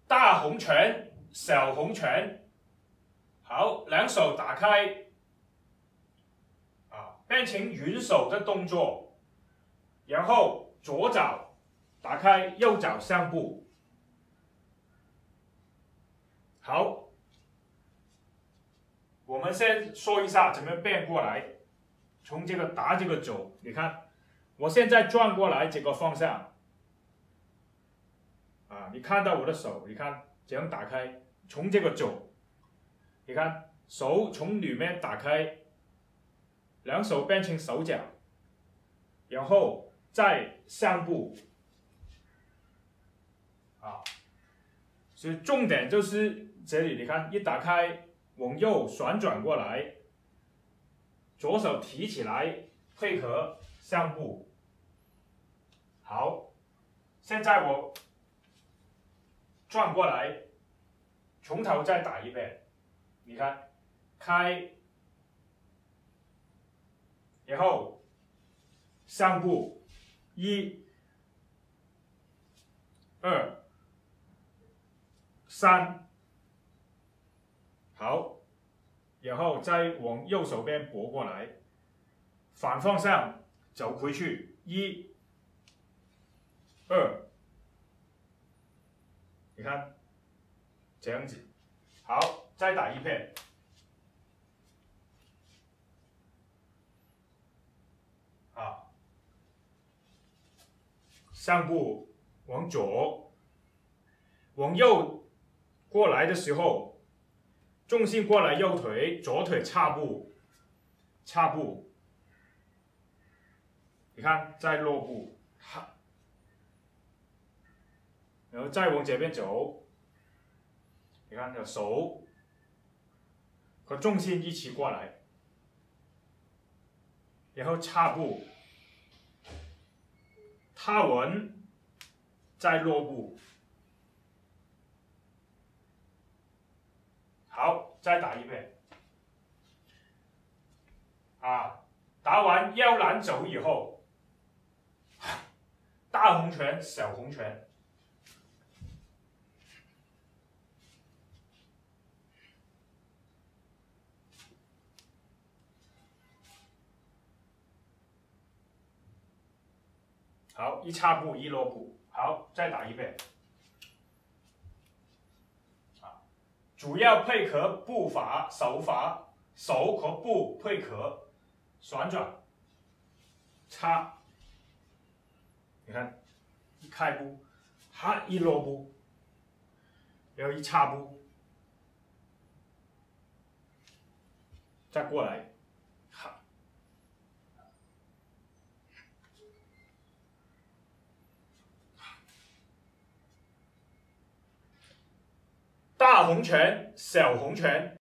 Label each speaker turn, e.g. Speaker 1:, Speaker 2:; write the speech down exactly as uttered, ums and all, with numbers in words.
Speaker 1: 大红拳、小红拳。好，两手打开，啊，变成云手的动作，然后左脚打开，右脚上步。好，我们先说一下怎么变过来，从这个打这个肘，你看，我现在转过来这个方向。 啊，你看到我的手，你看这样打开，从这个肘，你看手从里面打开，两手变成手脚，然后再上步，啊，所以重点就是这里，你看一打开，往右旋转过来，左手提起来，配合上步。好，现在我。 转过来，从头再打一遍。你看，开，然后上步，一、二、三，好，然后再往右手边拨过来，反方向走回去，一、二。 你看，这样子，好，再打一遍。啊，上步往左，往右过来的时候，重心过来右腿，左腿插步，插步。你看，再落步，哈。 然后再往这边走，你看，这手和重心一起过来，然后插步，踏稳，再落步。好，再打一遍。啊，打完腰篮走以后，大红拳、小红拳。 好，一插步一落步，好，再打一遍。啊，主要配合步法、手法，手和步配合，旋转，插。你看，一开步，哈，一落步，然后一插步，再过来。 大红拳、小红拳。